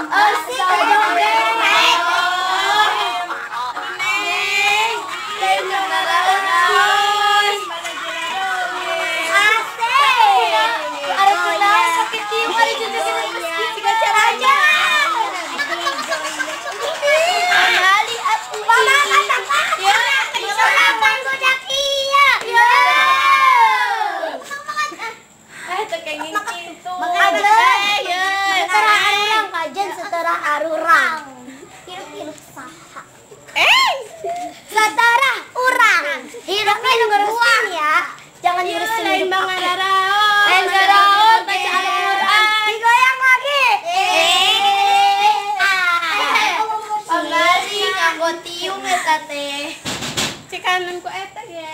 Saudara urang. Hidupnya ngurusin ya. Jangan ngurusin hidup aku. Lain saraon baca Al-Qur'an. Digoyang lagi. Pamali nganggo tiung eta teh. Cikanan ku eta ge.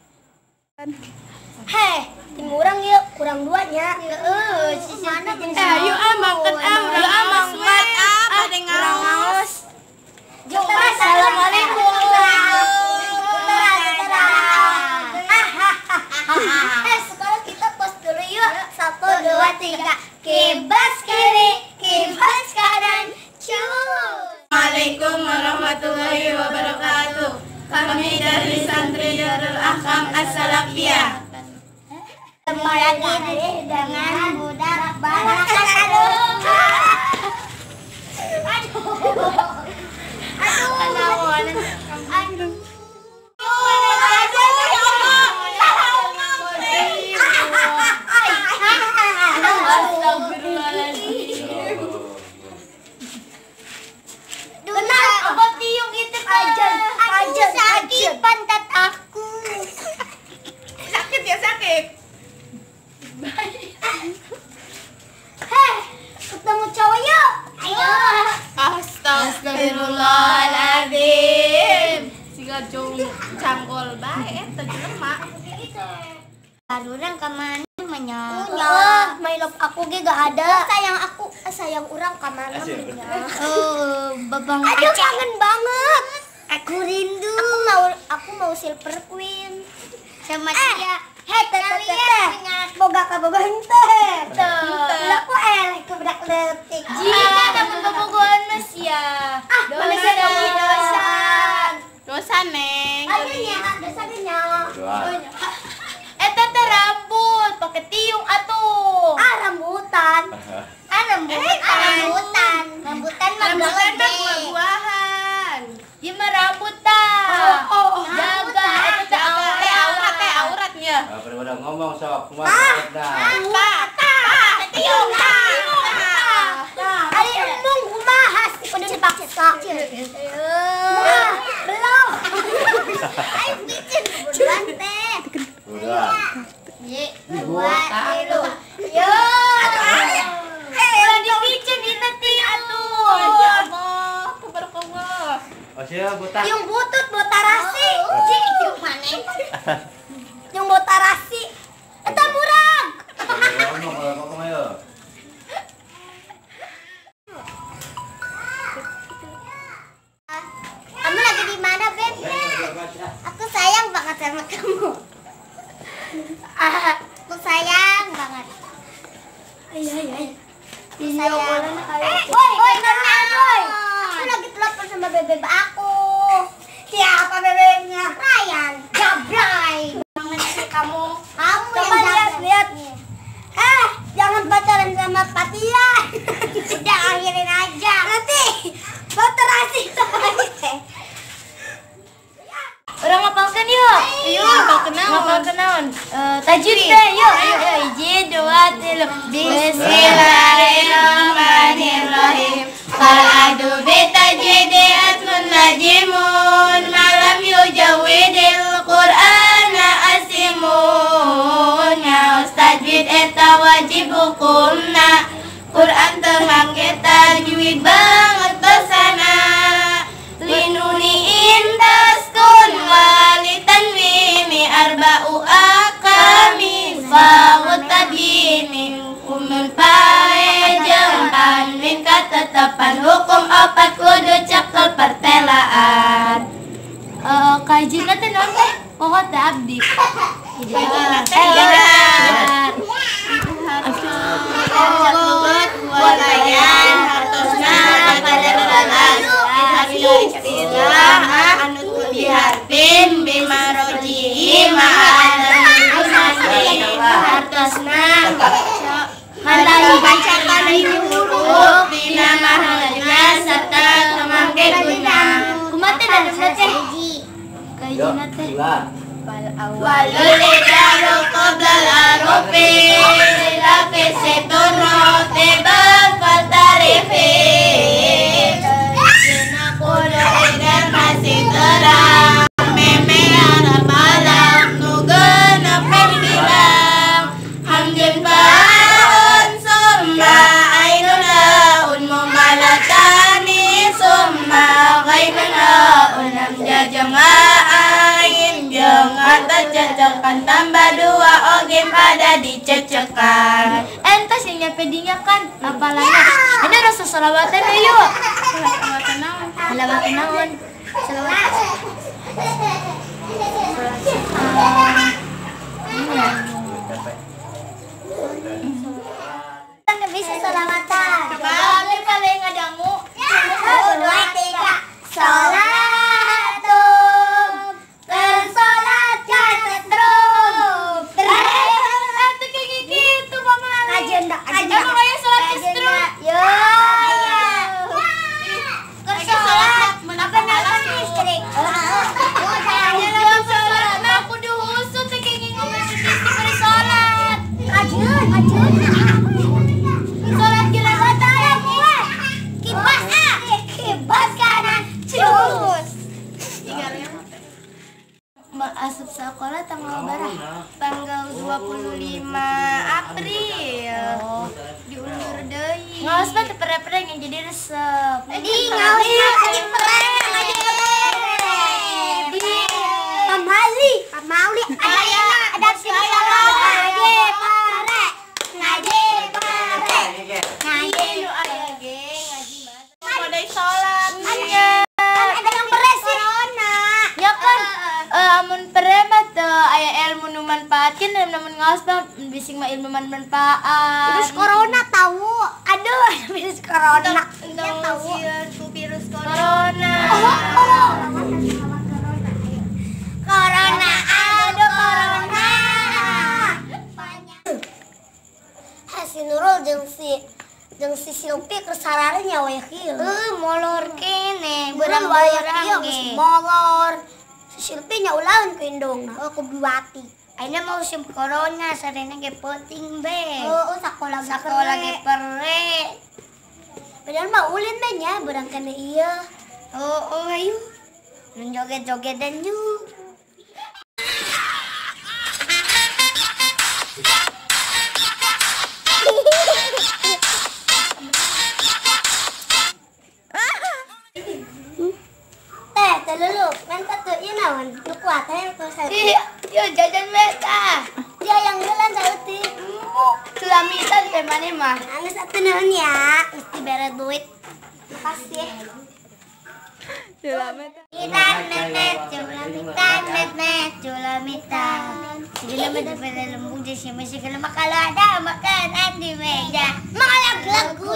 Heh, tim urang yuk, kurang 2 nya. Heeh, Yuk makan urang pada ngaos. Assalamualaikum. Sekarang kita post dulu yuk. 1, 2, 3. Kibas kiri, kibas kanan. Assalamualaikum warahmatullahi wabarakatuh. Kami dari santri Darul Ahkam As-Salafiyah. Ketemu lagi dengan budak barak. Sakit pantat aku. Sakit ya sakit. Heh, ketemu cowok yuk. Ayo. Astagfirullahaladzim. Siga cangkol bae eta jelema. Urang ka mana nya? My love aku ge gak ada. Sayang urang ka mana nya? Babang. Aduh kangen banget. Aku rindu. Aku mau Silver Queen. Sama dia. Boga ka boga henteu. Lah ku eleh ku budak leutik. Jika dapat bobogohan mas ya. Dosa demi dosa. Dosa neng. Dosa nya. Eta teh rambut, pakai tiung atuh. Rambutan. Rambutan mah buah-buahan. Ieu mah rambutan. Jaga eta teh auratnya. Pada ngomong sok kumaha. Tiung. Ari embung kumaha sih kudu dipaksa. Belum. Ayo bikin buruan teh. Udah. 2, 3. Yo. Udah dipicen di teh atuh. Ya Allah, tabarakallah. Oh sia buta. Yung butut botarasi. Yung mana? Yung botarasi. Eta murang. Ngomong ayo. Kamu lagi di mana, Beb? Aku sayang banget sama kamu. Aku sayang banget. Sayang. Boy, aku lagi telepon sama bebek aku. Siapa bebeknya? Ryan. Jabray. Banget sih kamu. Coba lihat. Jangan pacaran sama Fatia. Udah akhirin aja. Nanti boterasi lagi. Orang ngapalkan yuk. Ngapalkan naon? Tajwid teh yuk. Ayo 1, 2, 3. Bismillahirrahmanirrahim. Qa'adu bitajwidi atlun najimun malam yujawidil Qur'ana asimun. Ya tajwid eta wajib hukumna. Quran teu mangge tajwid banget dosana. Linuni intaskun walitan wini arba'u akami fawut tabini umul pae jeung tanwin katetapan hukum 4 kudu cekel pertelaan. Kajina teh naon teh? Pokok teh abdi. Kajina teh walayan hartosna anu tulihartin bimarojihi ma'adami hartosna halai bacakan huruf dina mahalna serta temangke guna kumate dan teh kayuna teh walul idaru qoblal arufi lafi seturo tebal faltarifi jena kudu idan masih terang meme arah malam nugena pengilang hamdun baun summa ainuna unmu malatani summa ghaibuna unam jajama'ain jangan tercecekan tambah dua oge pada dicecekan entas yang nyampe dinyakan apalagi ada rasa salawatan ayo salawatan naon Nggak bisa selamatan. coba paling ngadangu 1, 2, 3. Sholatum tersolatkan setrum. Atuh kayak gitu mama Agenda. emang aya salat istrum Yo. sholat Apa namanya listrik? sholat mah kudu husuk teh kayak ngomong sedikit bari sholat Ajun. sholat gila batal Kipas kipas kanan. Cus. asup sekolah tanggal berapa? Tanggal 25 April. Diundur deui. Ngaos mah teu pere-pere yang jadi resep. Di ngaos aja peren. Pamali. Ada siapa? Ngaji pare. Ngaji Nu aya ge ngaji mah. Pada sholat nya. ada yang beres corona. Ya kan amun pere mah teu aya ilmu nu manfaatkeun dan namun ngaos mah bising mah ilmu manfaat. Virus corona tahu. Aduh, virus corona. Ya tahu. Virus corona. Corona, aduh corona. Si Nurul jeung si Silpi kesararnya we kieu. Molor kene, Beurang waya kieu geus molor. Si Silpi nya ulah ku indungna, ku biwati. ayeuna mau musim corona sarena ge penting be. Sakola Sakola ge pere. Padahal mah ulin teh nya beurang kana ieu. Ayo. Nu joget-jogetan yuk. Teh lulu, men teu ieu naon? Nu kuat teh ku saya. Iya, jajan meta. Dia yang gelan sautik. Sulamitan teh mane mah. Anu satu naon ya, mesti bere duit. Makasih. Sulamitan. Segala macam pada lembung di sini, segala makala ada makanan di meja. Malah lagu